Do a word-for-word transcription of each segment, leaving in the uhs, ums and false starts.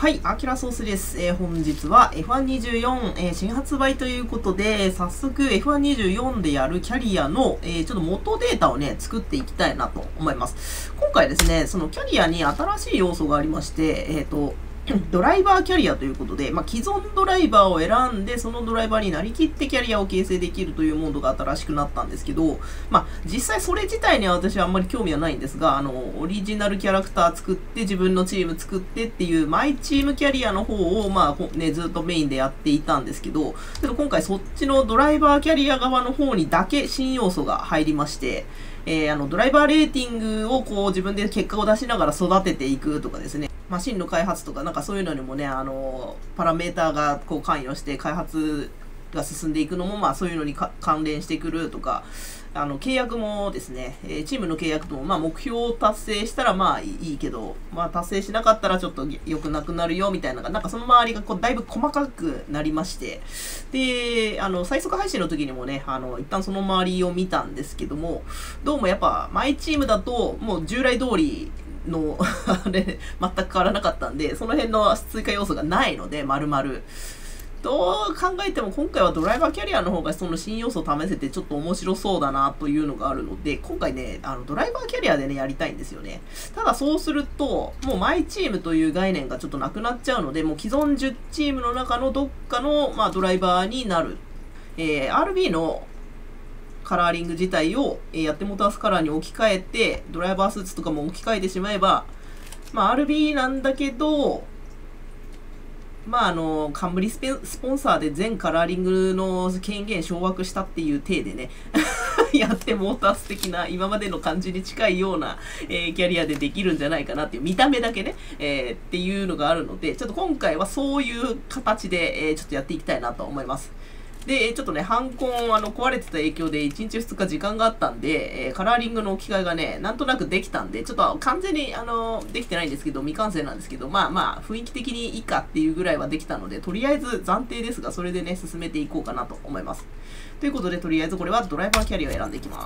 はい、アキラソースです。えー、本日は エフワンにじゅうよん、えー、新発売ということで、早速 エフワンにじゅうよん でやるキャリアの、えー、ちょっと元データをね、作っていきたいなと思います。今回ですね、そのキャリアに新しい要素がありまして、えっと、ドライバーキャリアということで、まあ、既存ドライバーを選んで、そのドライバーになりきってキャリアを形成できるというモードが新しくなったんですけど、まあ、実際それ自体には私はあんまり興味はないんですが、あの、オリジナルキャラクター作って、自分のチーム作ってっていう、マイチームキャリアの方を、まあ、ね、ずっとメインでやっていたんですけど、けど今回そっちのドライバーキャリア側の方にだけ新要素が入りまして、えー、あの、ドライバーレーティングをこう自分で結果を出しながら育てていくとかですね、マシンの開発とかなんかそういうのにもね、あの、パラメーターがこう関与して開発が進んでいくのも、まあそういうのに関連してくるとか、あの、契約もですね、チームの契約とも、まあ目標を達成したらまあいいけど、まあ達成しなかったらちょっと良くなくなるよみたいなのが、なんかその周りがこうだいぶ細かくなりまして、で、あの、最速配信の時にもね、あの、一旦その周りを見たんですけども、どうもやっぱマイチームだと、もう従来通り、のあれ全く変わらなかったんで、その辺の追加要素がないので、丸々どう考えても今回はドライバーキャリアの方がその新要素を試せてちょっと面白そうだなというのがあるので、今回ね、あのドライバーキャリアでね、やりたいんですよね。ただそうすると、もうマイチームという概念がちょっとなくなっちゃうので、もう既存じゅうチームの中のどっかの、まあ、ドライバーになる。えー、アールビー のカラーリング自体を、えー、やってもたすカラーに置き換えて、ドライバースーツとかも置き換えてしまえば、まあ アールビー なんだけど、まああの、冠スポンサーで全カラーリングの権限掌握したっていう体でね、やってモータース的な今までの感じに近いような、えー、キャリアでできるんじゃないかなっていう、見た目だけね、えー、っていうのがあるので、ちょっと今回はそういう形で、えー、ちょっとやっていきたいなと思います。で、ちょっとね、ハンコン、あの、壊れてた影響でいちにちふつか時間があったんで、えー、カラーリングの置き換えがね、なんとなくできたんで、ちょっと完全に、あの、できてないんですけど、未完成なんですけど、まあまあ、雰囲気的にいいかっていうぐらいはできたので、とりあえず暫定ですが、それでね、進めていこうかなと思います。ということで、とりあえずこれはドライバーキャリアを選んでいきます。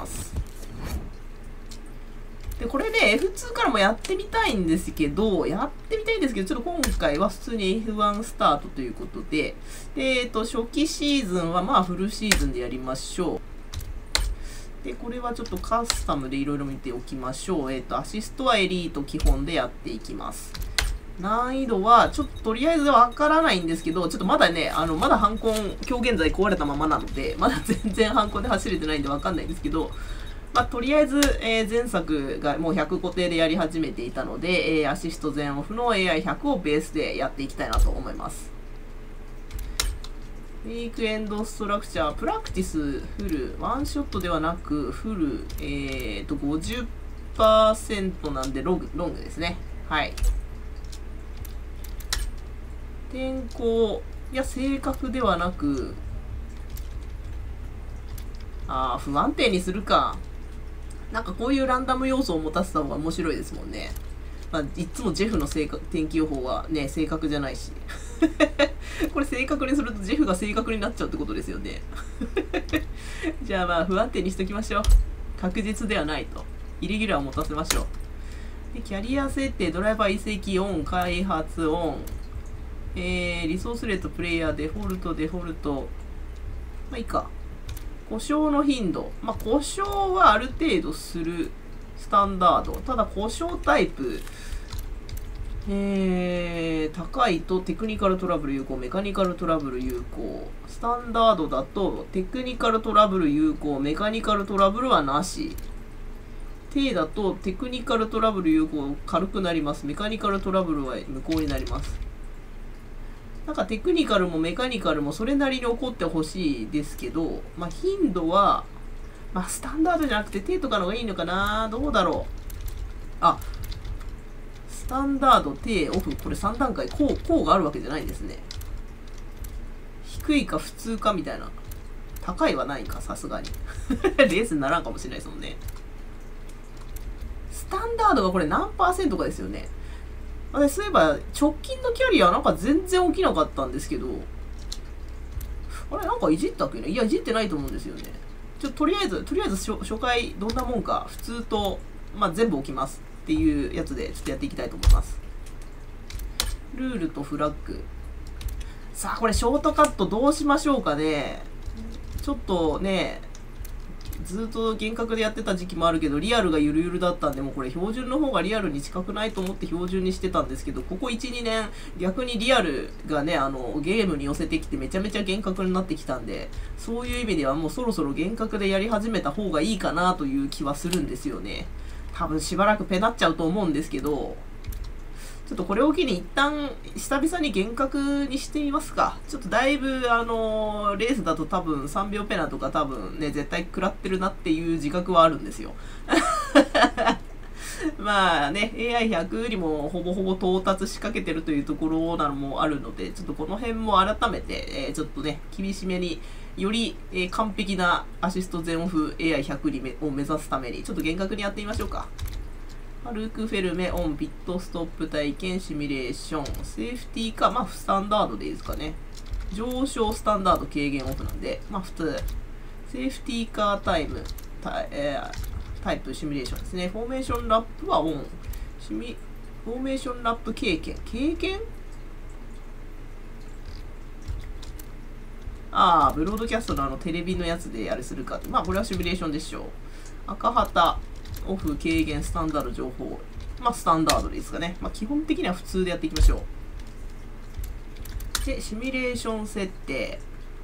で、これね、エフツー からもやってみたいんですけど、やってみたいんですけど、ちょっと今回は普通に エフワン スタートということで、で、えっと、初期シーズンはまあフルシーズンでやりましょう。で、これはちょっとカスタムでいろいろ見ておきましょう。えっと、アシストはエリート基本でやっていきます。難易度は、ちょっととりあえずわからないんですけど、ちょっとまだね、あの、まだハンコン、今日現在壊れたままなので、まだ全然ハンコンで走れてないんでわかんないんですけど、まあ、とりあえず、えー、前作がもうひゃく固定でやり始めていたので、えー、アシスト全オフの エーアイひゃく をベースでやっていきたいなと思います。ウィークエンドストラクチャー、プラクティスフル、ワンショットではなく、フル、えーと、ごじゅっパーセント なんでロング、ロングですね。はい。天候、いや、正確ではなく、あー、不安定にするか。なんかこういうランダム要素を持たせた方が面白いですもんね。まあ、いつもジェフの正確天気予報はね、正確じゃないし。これ正確にするとジェフが正確になっちゃうってことですよね。じゃあまあ不安定にしときましょう。確実ではないと。イレギュラーを持たせましょう。で、キャリア設定、ドライバー移籍オン、開発オン。えー、リソースレート、プレイヤー、デフォルト、デフォルト。まあいいか。故障の頻度。まあ、故障はある程度するスタンダード。ただ、故障タイプ。えー、高いとテクニカルトラブル有効、メカニカルトラブル有効。スタンダードだとテクニカルトラブル有効、メカニカルトラブルはなし。低だとテクニカルトラブル有効、軽くなります。メカニカルトラブルは無効になります。なんかテクニカルもメカニカルもそれなりに起こってほしいですけど、まあ、頻度は、まあ、スタンダードじゃなくて低とかの方がいいのかな、どうだろう。あ、スタンダード、低、オフ、これさん段階、こう、こうがあるわけじゃないんですね。低いか普通かみたいな。高いはないか、さすがに。レースにならんかもしれないですもんね。スタンダードがこれ何パーセントかですよね。私、そういえば、直近のキャリアなんか全然起きなかったんですけど、あれなんかいじったっけね。いや、いじってないと思うんですよね。ちょっととりあえず、とりあえず初、初回どんなもんか、普通と、まあ、全部起きますっていうやつで、ちょっとやっていきたいと思います。 ルールとフラッグ。さあ、これショートカットどうしましょうかね。ちょっとね、ずっと幻覚でやってた時期もあるけど、リアルがゆるゆるだったんで、もうこれ標準の方がリアルに近くないと思って標準にしてたんですけど、ここいち、にねん、逆にリアルがね、あの、ゲームに寄せてきてめちゃめちゃ幻覚になってきたんで、そういう意味ではもうそろそろ幻覚でやり始めた方がいいかなという気はするんですよね。多分しばらくペナっちゃうと思うんですけど、ちょっとこれを機に一旦久々に幻覚にしてみますか。ちょっとだいぶあのー、レースだと多分さんびょうペナとか多分ね、絶対食らってるなっていう自覚はあるんですよ。まあね、エーアイひゃく にもほぼほぼ到達しかけてるというところなのもあるので、ちょっとこの辺も改めて、えー、ちょっとね、厳しめに、より、えー、完璧なアシスト全オフ エーアイひゃく を目指すために、ちょっと幻覚にやってみましょうか。ルークフェルメオン、ピットストップ体験、シミュレーション、セーフティーか、まあ、スタンダードでいいですかね。上昇、スタンダード、軽減オフなんで、まあ、普通。セーフティーカータイム、タイ,、えー、タイプ、シミュレーションですね。フォーメーションラップはオン。シミ、フォーメーションラップ経験。経験ああ、ブロードキャストのあのテレビのやつであれするか。まあ、これはシミュレーションでしょう。赤旗。オフ、軽減、スタンダード、情報。まあ、スタンダードでいいですかね。まあ、基本的には普通でやっていきましょう。で、シミュレーション設定。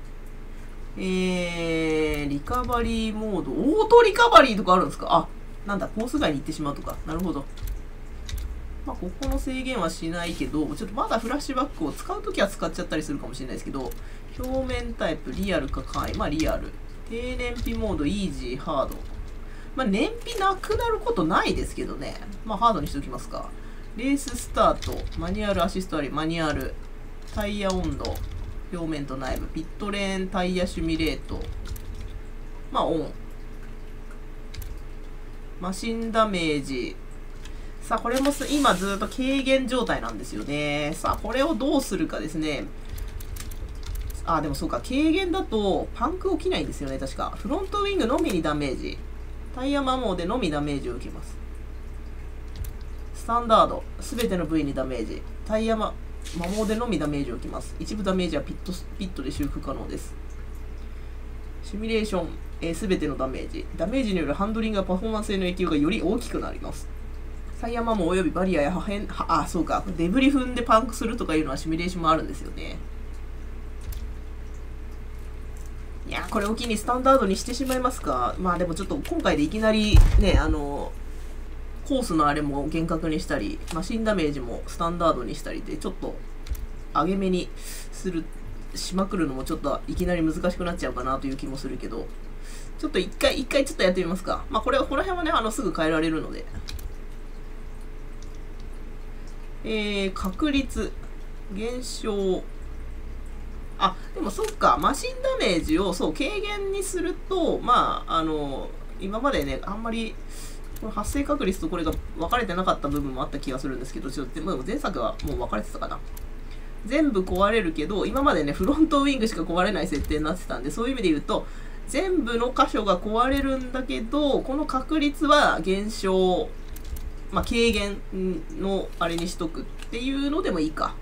えー、リカバリーモード。オートリカバリーとかあるんですか？あ、なんだ、コース外に行ってしまうとか。なるほど。まあ、ここの制限はしないけど、ちょっとまだフラッシュバックを使うときは使っちゃったりするかもしれないですけど、表面タイプ、リアルか簡易。まあ、リアル。低燃費モード、イージー、ハード。まあ、燃費なくなることないですけどね。まあ、ハードにしておきますか。レーススタート、マニュアルアシストあり、マニュアル、タイヤ温度、表面と内部、ピットレーン、タイヤシミュレート。まあ、オン。マシンダメージ。さあ、これも今ずっと軽減状態なんですよね。さあ、これをどうするかですね。あ、でもそうか、軽減だとパンク起きないんですよね、確か。フロントウィングのみにダメージ。タイヤ摩耗でのみダメージを受けます。スタンダード。すべての部位にダメージ。タイヤ摩耗でのみダメージを受けます。一部ダメージはピット、ピットで修復可能です。シミュレーション。すべてのダメージ。ダメージによるハンドリングやパフォーマンスへの影響がより大きくなります。タイヤ摩耗及びバリアや破片、はあ、そうか。デブリ踏んでパンクするとかいうのはシミュレーションもあるんですよね。いや、これを機にスタンダードにしてしまいますか。まあでもちょっと今回でいきなりね、あの、コースのあれも厳格にしたり、マシンダメージもスタンダードにしたりで、ちょっと上げ目にする、しまくるのもちょっといきなり難しくなっちゃうかなという気もするけど、ちょっと一回、一回ちょっとやってみますか。まあこれ、この辺はね、あの、すぐ変えられるので。えー、確率、減少、あ、でもそっか、マシンダメージをそう軽減にすると、まあ、あの、今までね、あんまり、この発生確率とこれが分かれてなかった部分もあった気がするんですけど、ちょっと、でも前作はもう分かれてたかな。全部壊れるけど、今までね、フロントウィングしか壊れない設定になってたんで、そういう意味で言うと、全部の箇所が壊れるんだけど、この確率は減少、まあ、軽減のあれにしとくっていうのでもいいか。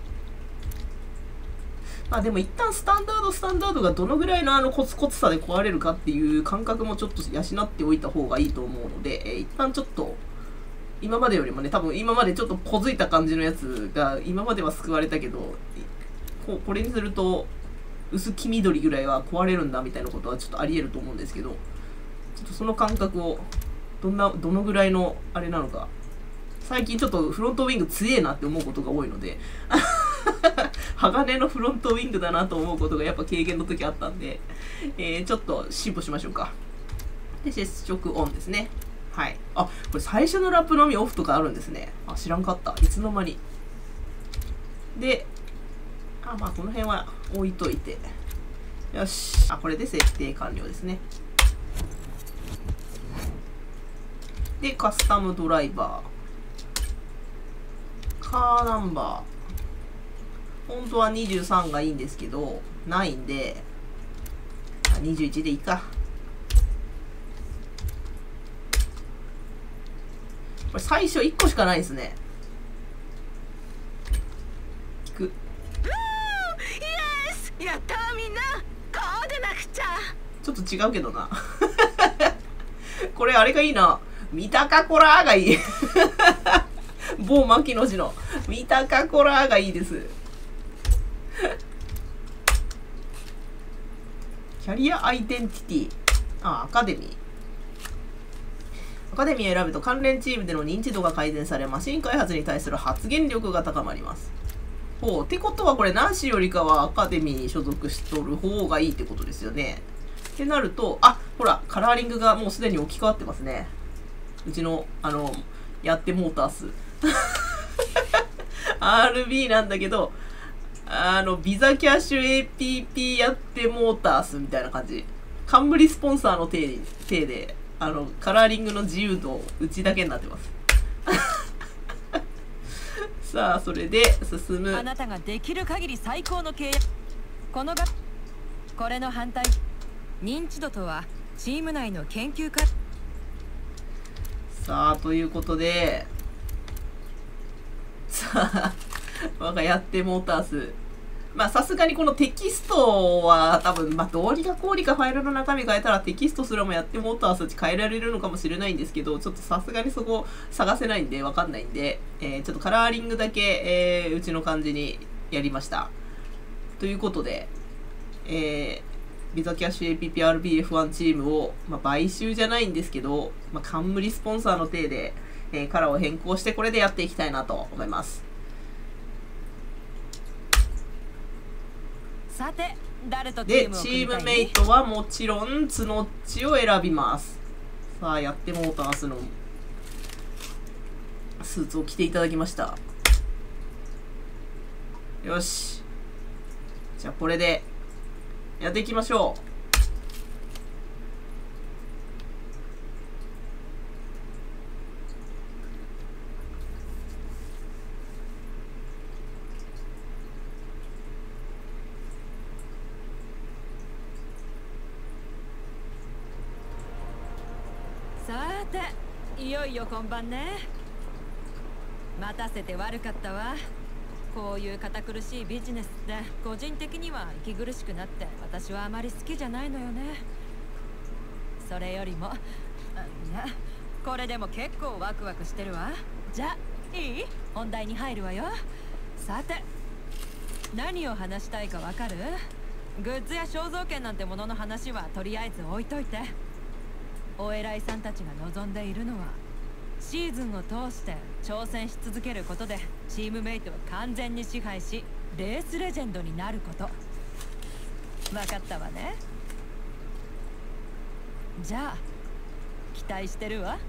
まあでも一旦スタンダードスタンダードがどのぐらいのあのコツコツさで壊れるかっていう感覚もちょっと養っておいた方がいいと思うので、えー、一旦ちょっと今までよりもね、多分今までちょっと小づいた感じのやつが今までは救われたけど、ここれにすると薄黄緑ぐらいは壊れるんだみたいなことはちょっとあり得ると思うんですけど、ちょっとその感覚をどんなどのぐらいのあれなのか、最近ちょっとフロントウィング強えなって思うことが多いので鋼のフロントウィングだなと思うことがやっぱ軽減の時あったんで、えー、ちょっと進歩しましょうか。で、接触オンですね。はい。あ、これ最初のラップのみオフとかあるんですね。あ、知らんかった。いつの間に。で、あ、まあこの辺は置いといて。よし。あ、これで設定完了ですね。で、カスタムドライバー。カーナンバー。本当はにじゅうさんがいいんですけど、ないんで、にじゅういちでいいか。これ最初いっこしかないですね。 く。 イエス、やったーみんな、こうでなくちゃ。 ちょっと違うけどな。これあれがいいな。見たかこらーがいい。某牧野氏の見たかこらーがいいです。キャリアアイデンティティ。あ、アカデミー。アカデミーを選ぶと関連チームでの認知度が改善され、マシン開発に対する発言力が高まります。ほう。ってことはこれ、ナンシーよりかはアカデミーに所属しとる方がいいってことですよね。ってなると、あ、ほら、カラーリングがもうすでに置き換わってますね。うちの、あの、やってモータース。アールビー なんだけど、あの、ビザキャッシュ エーピーピー やってモータースみたいな感じ。冠スポンサーの体で、体で、あの、カラーリングの自由度、うちだけになってます。さあ、それで進む。 あなたができる限り最高の契約。このが、これの反対。認知度とは、チーム内の研究家。 さあ、ということで、さあ、我がやってモータース。まあ、さすがにこのテキストは多分、まあ、どうにかこうにかファイルの中身変えたらテキストすらもやってモータース変えられるのかもしれないんですけど、ちょっとさすがにそこ探せないんで、わかんないんで、えー、ちょっとカラーリングだけ、えー、うちの感じにやりました。ということで、えー、ビザキャッシュ エーピーピーアールビーエフワン チームを、まあ、買収じゃないんですけど、まあ、冠スポンサーの体で、えー、カラーを変更してこれでやっていきたいなと思います。 さて、誰とで、チームメイトはもちろんツノッチを選びます。さあ、やってモータースのスーツを着ていただきました。よし。じゃあ、これでやっていきましょう。 さて、いよいよ本番ね。待たせて悪かったわ。こういう堅苦しいビジネスって個人的には息苦しくなって私はあまり好きじゃないのよね。それよりも、あ、いや、これでも結構ワクワクしてるわ。じゃあいい？本題に入るわよ。さて、何を話したいかわかる？グッズや肖像権なんてものの話はとりあえず置いといて。お偉いさんたちが望んでいるのはシーズンを通して挑戦し続けることでチームメイトを完全に支配しレースレジェンドになること。分かったわね。じゃあ期待してるわ。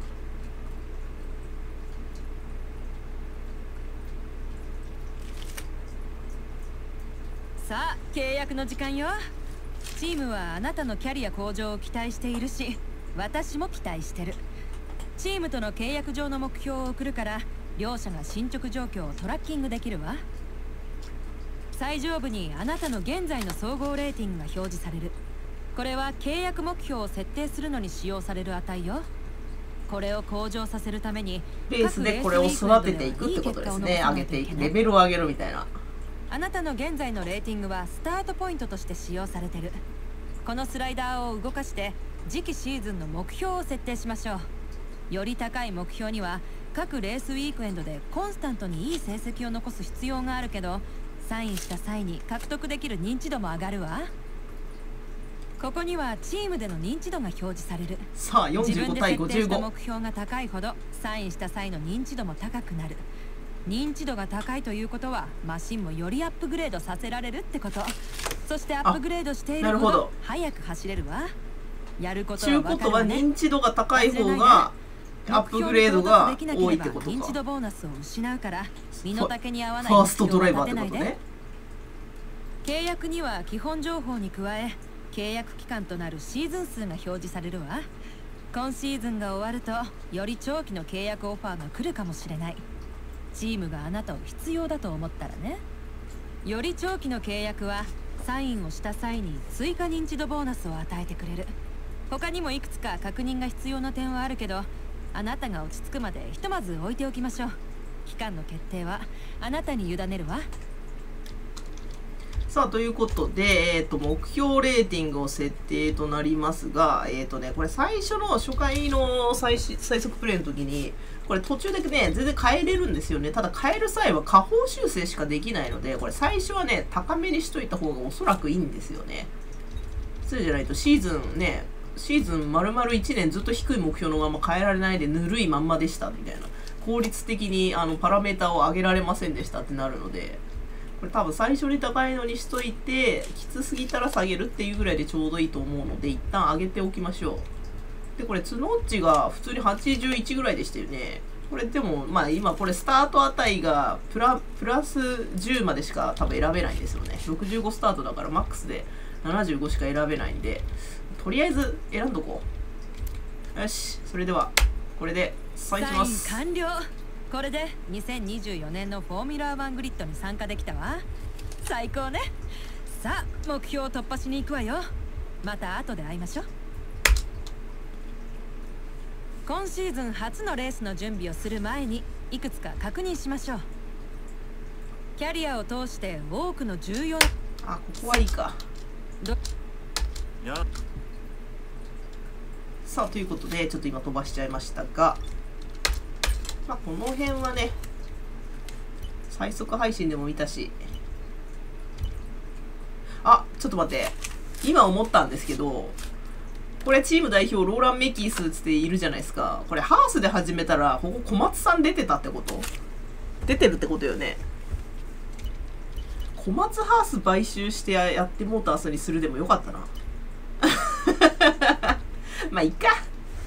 さあ、契約の時間よ。チームはあなたのキャリア向上を期待しているし、私も期待してる。チームとの契約上の目標を送るから両者が進捗状況をトラッキングできるわ。最上部にあなたの現在の総合レーティングが表示される。これは契約目標を設定するのに使用される値よ。これを向上させるためにレースでこれを育てていくってことですね。上げていく、レベルを上げるみたいな。 あなたの現在のレーティングはスタートポイントとして使用されてる。このスライダーを動かして次期シーズンの目標を設定しましょう。より高い目標には各レースウィークエンドでコンスタントにいい成績を残す必要があるけど、サインした際に獲得できる認知度も上がるわ。ここにはチームでの認知度が表示される。 さあ、よんじゅうごたいごじゅうご。 自分で設定した目標が高いほどサインした際の認知度も高くなる。認知度が高いということはマシンもよりアップグレードさせられるってこと。そしてアップグレードしているほど速く走れるわ。やることは分かるね。 ということは認知度が高い方がアップグレードが多いってことか。 認知度ボーナスを失うから身の丈に合わないファーストドライバーってことね。 契約には基本情報に加え契約期間となるシーズン数が表示されるわ。今シーズンが終わるとより長期の契約オファーが来るかもしれない。チームがあなたを必要だと思ったらね。より長期の契約はサインをした際に追加認知度ボーナスを与えてくれる。他にもいくつか確認が必要な点はあるけど、あなたが落ち着くまでひとまず置いておきましょう。期間の決定はあなたに委ねるわ。 さあ、ということで、えっと、目標レーティングを設定となりますが、えっとね、これ最初の初回の最最速プレイの時に、これ途中でね、全然変えれるんですよね。ただ変える際は下方修正しかできないので、これ最初はね、高めにしといた方がおそらくいいんですよね。そうじゃないとシーズンね、シーズン丸々いちねんずっと低い目標のまま変えられないでぬるいまんまでしたみたいな。効率的にあのパラメータを上げられませんでしたってなるので、これ多分最初に高いのにしといて、きつすぎたら下げるっていうぐらいでちょうどいいと思うので、一旦上げておきましょう。で、これ角っちが普通にはちじゅういちぐらいでしたよね。これでも、まあ今これスタート値がプラ、プラスじゅうまでしか多分選べないんですよね。ろくじゅうごスタートだからマックスでななじゅうごしか選べないんで、とりあえず選んどこう。よし、それでは、これでサインします。 サイン完了。これでにせんにじゅうよねんのフォーミュラーワングリッドに参加できたわ。最高ね。さあ、目標を突破しに行くわよ。また後で会いましょう。今シーズン初のレースの準備をする前にいくつか確認しましょう。キャリアを通して多くの重要なあ、ここはいいか。さあ、ということでちょっと今飛ばしちゃいましたが、まあこの辺はね、最速配信でも見たし。あ、ちょっと待って、今思ったんですけど、これチーム代表ローラン・メキースつっているじゃないですか。これハースで始めたらここ小松さん出てたってこと？出てるってことよね。小松ハース買収してやってモータースにするでもよかったな。まあいっか。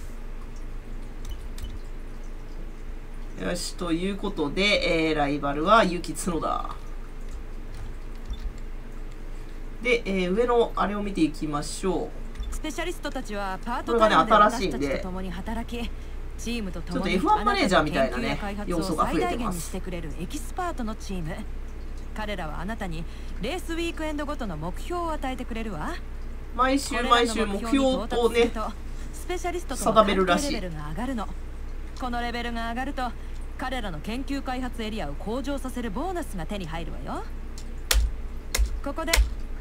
よし、ということで、えー、ライバルはユキツノだ。で、えー、上のあれを見ていきましょう。 スペシャリストたちはパートタイムで私たちと共に働き、チームと共にちょっと エフワン マネージャーみたいなね、要素が増えてます。 してくれるエキスパートのチーム。彼らはあなたにレースウィークエンドごとの目標を与えてくれるわ。 毎週毎週目標をね、 スペシャリストと定めるらしい。 レベルが上がるの。このレベルが上がると彼らの研究開発エリアを向上させるボーナスが手に入るわよ。ここで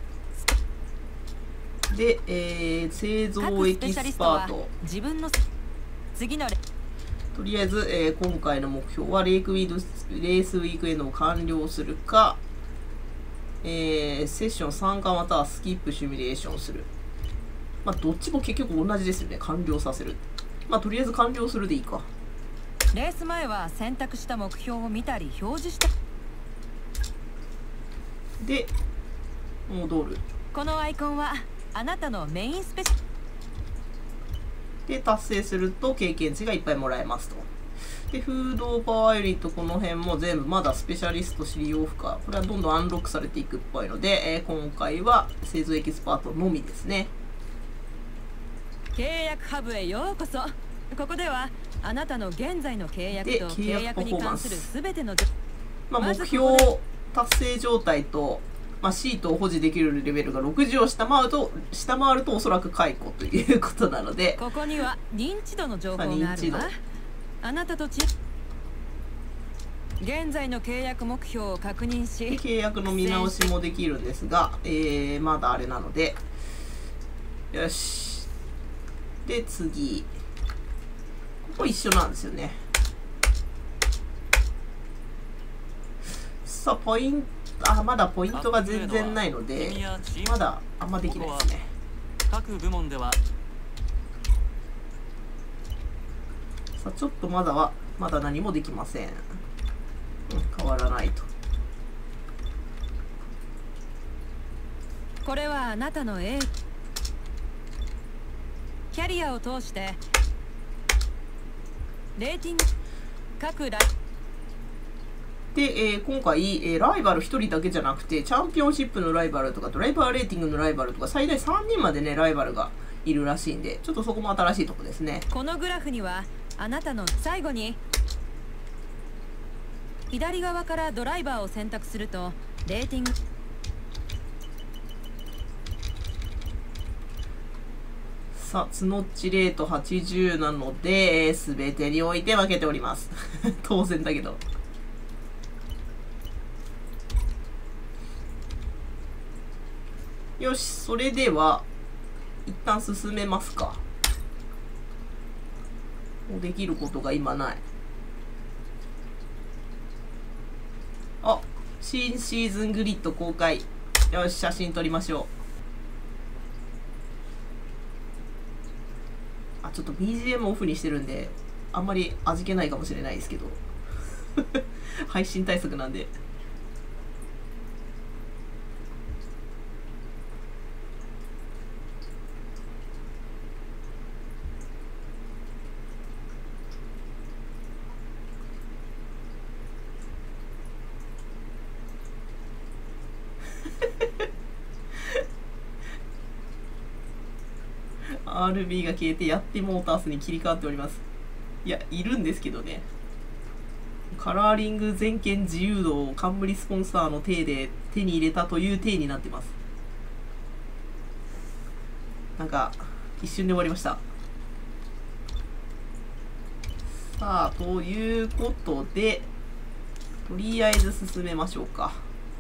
で、えー、製造エキスパート。 自分の次のとりあえず、えー、今回の目標はレークウィードレースウィークエンドを完了するか、えー、セッション参加またはスキップシミュレーションする。まあ、どっちも結局同じですよね。完了させる。まあ、とりあえず完了するでいいか。 レース前は選択した目標を見たり表示したで戻る。 このアイコンはあなたのメインスペシャルで達成すると経験値がいっぱいもらえますと。でフードパワーユニット、この辺も全部まだスペシャリスト資料負荷、これはどんどんアンロックされていくっぽいので、えー、今回は製造エキスパートのみですね。 契約ハブへようこそ。ここではあなたの現在の契約と契約に関するすべての、 まあ、目標達成状態と、まあ、シートを保持できるレベルがろくじゅうを下回ると下回るとおそらく解雇ということなので、 ここには認知度の情報があるわ。あなたとち現在の契約目標を確認し、 契約の見直しもできるんですが、えー、まだあれなので、よし。で次ここ一緒なんですよね。さあポイント、あまだポイントが全然ないのでまだあんまできないですね。 各部門ではさあちょっとまだはまだ何もできません。うん、変わらないと。 これはあなたの A キャリアを通してレーティング各ライで、えー、今回、えー、ライバルひとりだけじゃなくてチャンピオンシップのライバルとかドライバーレーティングのライバルとか最大さんにんまでねライバルがいるらしいんで、ちょっとそこも新しいとこですね。 このグラフにはあなたの最後に左側からドライバーを選択するとレーティングさあ、ツノッチレートはちじゅうなので、すべてにおいて分けております。当然だけど。 よし、それでは、一旦進めますか。もうできることが今ない。あ、新シーズングリッド公開。よし、写真撮りましょう。あ、ちょっと ビージーエム オフにしてるんで、あんまり味気ないかもしれないですけど。配信対策なんで。アールビー が消えてやってモータースに切り替わっております。いや、いるんですけどね。カラーリング全権自由度を冠スポンサーの体で手に入れたという体になってます。なんか、一瞬で終わりました。さあ、ということで、とりあえず進めましょうか。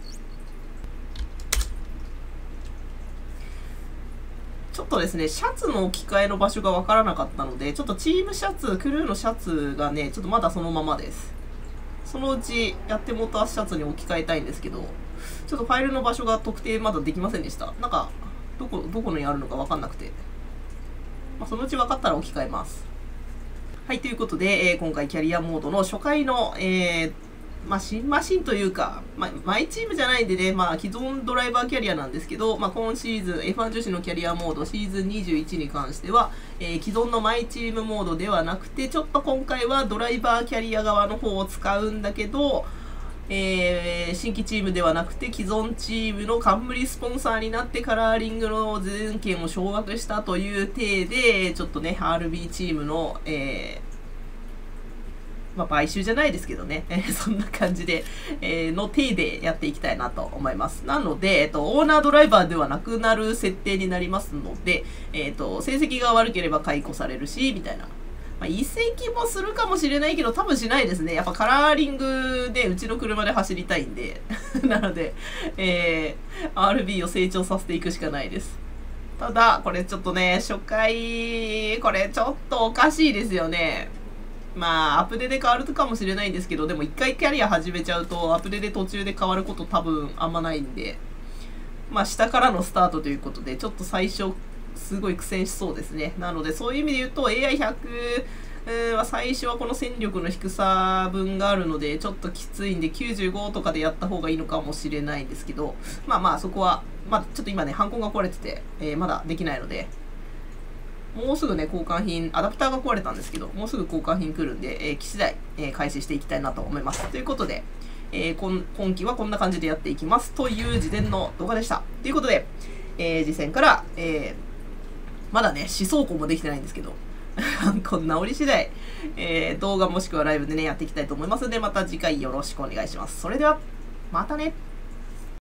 ちょっとですね、シャツの置き換えの場所がわからなかったので、ちょっとチームシャツ、クルーのシャツがね、ちょっとまだそのままです。そのうちやってモーターシャツに置き換えたいんですけど、ちょっとファイルの場所が特定まだできませんでした。なんか、どこ、どこにあるのかわかんなくて。まあ、そのうち分かったら置き換えます。はい、ということで、えー、今回キャリアモードの初回の、えー、まあ、新マシンというか、まあ、マイチームじゃないんでね、まあ、既存ドライバーキャリアなんですけど、まあ、今シーズン エフワン 女子のキャリアモードシーズンにじゅういちに関しては、えー、既存のマイチームモードではなくて、ちょっと今回はドライバーキャリア側の方を使うんだけど、えー、新規チームではなくて既存チームの冠スポンサーになってカラーリングの全権を掌握したという体で、ちょっとね、アールビー チームの、えーまあ、買収じゃないですけどね、えー、そんな感じで、えー、の体でやっていきたいなと思います。なので、えっと、オーナードライバーではなくなる設定になりますので、えっと、成績が悪ければ解雇されるし、みたいな。まあ、移籍もするかもしれないけど、多分しないですね。やっぱカラーリングでうちの車で走りたいんで。なので、えー、アールビー を成長させていくしかないです。ただ、これちょっとね、初回、これちょっとおかしいですよね。まあ、アップデで変わるかもしれないんですけど、でも一回キャリア始めちゃうと、アップデで途中で変わること多分あんまないんで、まあ、下からのスタートということで、ちょっと最初、すごい苦戦しそうですね。なので、そういう意味で言うと、エーアイひゃく は最初はこの戦力の低さ分があるので、ちょっときついんで、きゅうじゅうごとかでやった方がいいのかもしれないんですけど、まあまあ、そこは、まあ、ちょっと今ね、ハンコンが壊れてて、えー、まだできないので、もうすぐね、交換品、アダプターが壊れたんですけど、もうすぐ交換品来るんで、えー、機次第、えー、開始していきたいなと思います。ということで、えー、今今期はこんな感じでやっていきます。という事前の動画でした。ということで、えー、次戦から、えー、まだね、思想校もできてないんですけど、こんな折り次第、えー、動画もしくはライブでね、やっていきたいと思いますので、また次回よろしくお願いします。それでは、またね。